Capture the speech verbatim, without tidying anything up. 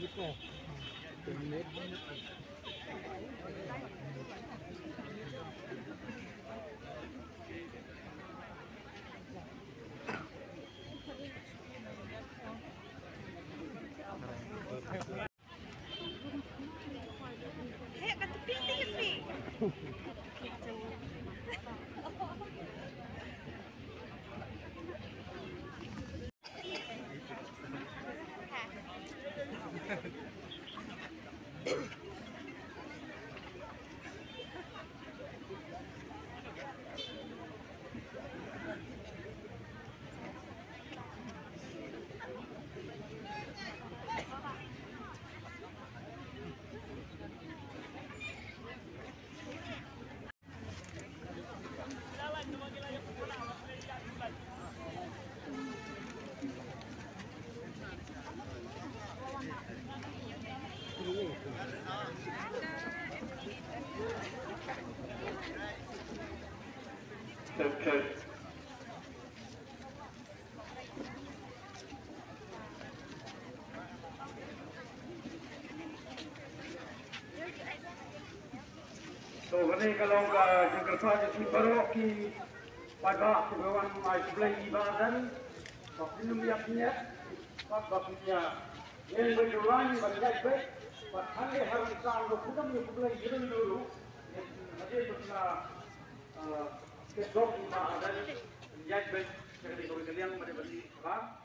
Hek kat tepi tepi. Okay. So kani kalau ka Jakarta jadi baru ki pada kebawan mai sebelah ibadan waktu niatnya pak baknya yang berjualan banyak baik pak hande harus sanggup kita punya sebelah jalan dulu nanti bersama kedok ibadan banyak baik sekali kalian pada beli pak